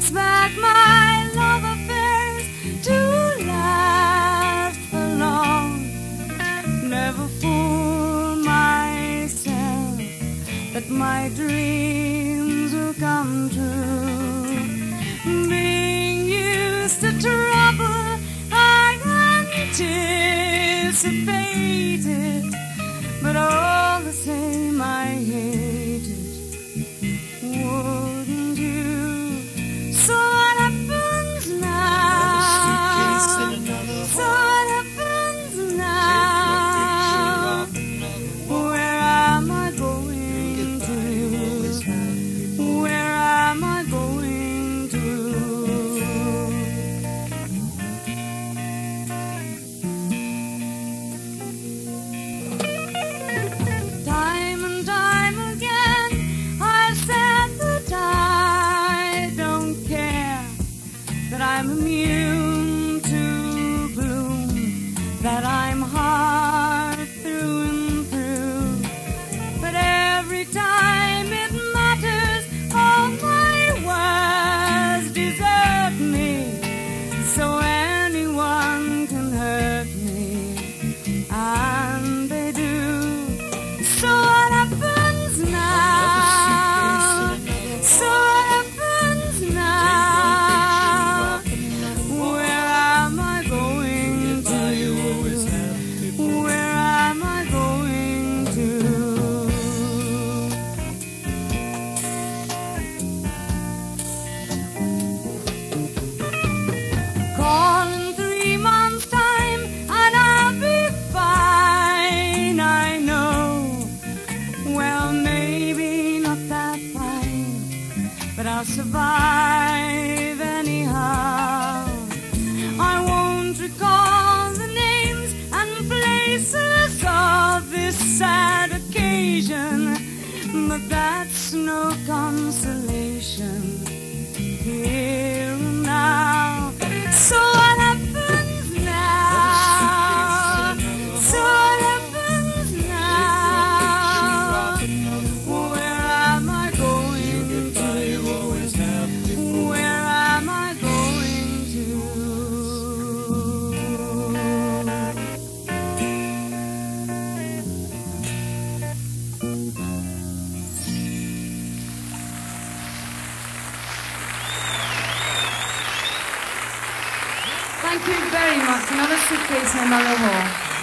expect my love affairs to last for long. Never fool myself that my dreams will come true. Being used to trouble, I anticipated, but all the same I hate it. Wouldn't you? So what happens now? So what happens now? Where am I going to? Where am I going to? Time and time again I've said that I don't care, that I'm immune to gloom, that I'm hard through and through. But every time it matters, all my words desert me, so anyone can hurt me, and they do. So what happens now? So what happens now? Where am I going to? Where am I going to? Call in 3 months' time and I'll be fine, I know. Well, maybe not that fine, but I'll survive anyhow. I won't recall the names and places of this sad occasion, but that's no consolation here and now. So what happens now? So what happens now? Where am I going to? Where am I going to? Thank you very much. Another Suitcase and another hall.